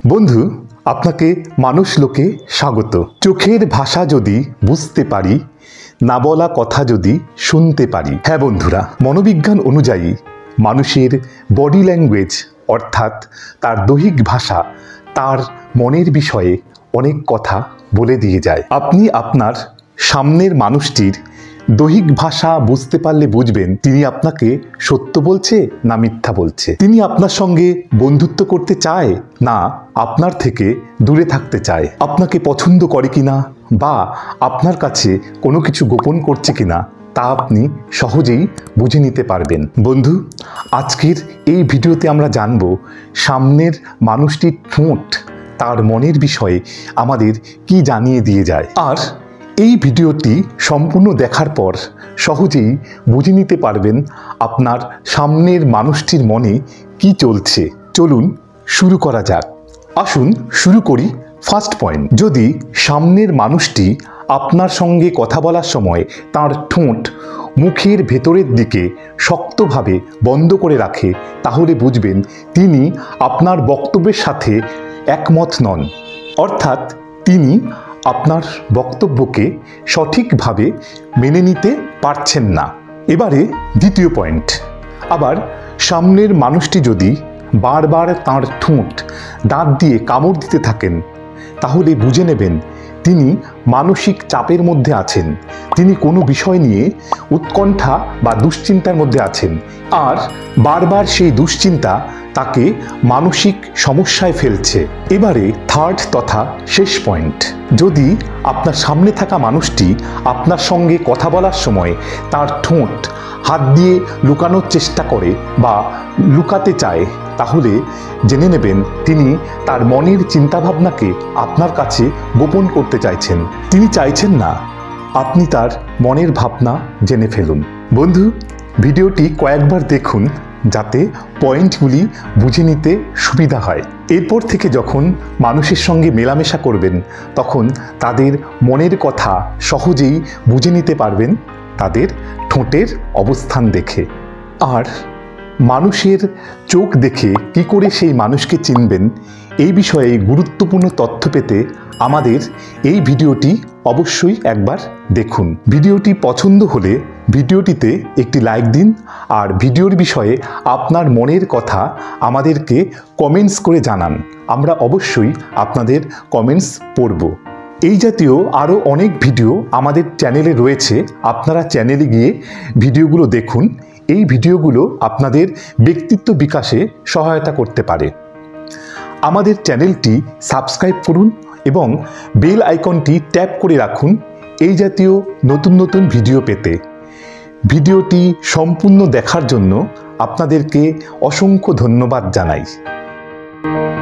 বন্ধু, আপনাকে মানুষ লোকে স্বাগত। চোখের ভাষা যদি বুঝতে পারি, না বলা কথা যদি শুনতে পারি। হ্যাঁ বন্ধুরা, মনোবিজ্ঞান অনুযায়ী মানুষের বডি ল্যাঙ্গুয়েজ অর্থাৎ তার দৈহিক ভাষা তার মনের বিষয়ে অনেক কথা বলে দিয়ে যায়। আপনি আপনার সামনের মানুষটির দৈহিক ভাষা বুঝতে পারলে বুঝবেন তিনি আপনাকে সত্য বলছে না মিথ্যা বলছে। তিনি আপনার সঙ্গে বন্ধুত্ব করতে চায় না আপনার থেকে দূরে থাকতে চায়, আপনাকে পছন্দ করে কিনা বা আপনার কাছে কোনো কিছু গোপন করছে কিনা তা আপনি সহজেই বুঝে নিতে পারবেন। বন্ধু, আজকের এই ভিডিওতে আমরা জানব সামনের মানুষটির ঠোঁট তার মনের বিষয়ে আমাদের কি জানিয়ে দিয়ে যায়। আর এই ভিডিওটি সম্পূর্ণ দেখার পর সহজেই বুঝে নিতে পারবেন আপনার সামনের মানুষটির মনে কি চলছে। চলুন শুরু করা যাক। আসুন শুরু করি ফার্স্ট পয়েন্ট। যদি সামনের মানুষটি আপনার সঙ্গে কথা বলার সময় তার ঠোঁট মুখের ভেতরের দিকে শক্তভাবে বন্ধ করে রাখে, তাহলে বুঝবেন তিনি আপনার বক্তব্যের সাথে একমত নন, অর্থাৎ তিনি আপনার বক্তব্যকে সঠিকভাবে মেনে নিতে পারছেন না। এবারে দ্বিতীয় পয়েন্ট। আবার সামনের মানুষটি যদি বারবার তার ঠোঁট দাঁত দিয়ে কামড় দিতে থাকেন, তাহলে বুঝে নেবেন তিনি মানসিক চাপের মধ্যে আছেন, তিনি কোনো বিষয় নিয়ে উৎকণ্ঠা বা দুশ্চিন্তার মধ্যে আছেন, আর বারবার সেই দুশ্চিন্তা তাকে মানসিক সমস্যায় ফেলছে। এবারে থার্ড তথা শেষ পয়েন্ট। যদি আপনার সামনে থাকা মানুষটি আপনার সঙ্গে কথা বলার সময় তার ঠোঁট হাত দিয়ে লুকানোর চেষ্টা করে বা লুকাতে চায়, তাহলে জেনে নেবেন তিনি তার মনের চিন্তাভাবনাকে আপনার কাছে গোপন করতে চাইছেন। তিনি চাইছেন না আপনি তার মনের ভাবনা জেনে ফেলুন। বন্ধু, ভিডিওটি কয়েকবার দেখুন যাতে পয়েন্টগুলি বুঝে নিতে সুবিধা হয়। এরপর থেকে যখন মানুষের সঙ্গে মেলামেশা করবেন, তখন তাদের মনের কথা সহজেই বুঝে নিতে পারবেন তাদের ঠোঁটের অবস্থান দেখে। আর মানুষের চোখ দেখে কি করে সেই মানুষকে চিনবেন, এই বিষয়ে গুরুত্বপূর্ণ তথ্য পেতে আমাদের এই ভিডিওটি অবশ্যই একবার দেখুন। ভিডিওটি পছন্দ হলে ভিডিওটিতে একটি লাইক দিন, আর ভিডিওর বিষয়ে আপনার মনের কথা আমাদেরকে কমেন্টস করে জানান। আমরা অবশ্যই আপনাদের কমেন্টস পড়ব। এই জাতীয় আরও অনেক ভিডিও আমাদের চ্যানেলে রয়েছে, আপনারা চ্যানেলে গিয়ে ভিডিওগুলো দেখুন। এই ভিডিওগুলো আপনাদের ব্যক্তিত্ব বিকাশে সহায়তা করতে পারে। আমাদের চ্যানেলটি সাবস্ক্রাইব করুন এবং বেল আইকনটি ট্যাপ করে রাখুন এই জাতীয় নতুন নতুন ভিডিও পেতে। ভিডিওটি সম্পূর্ণ দেখার জন্য আপনাদেরকে অসংখ্য ধন্যবাদ জানাই।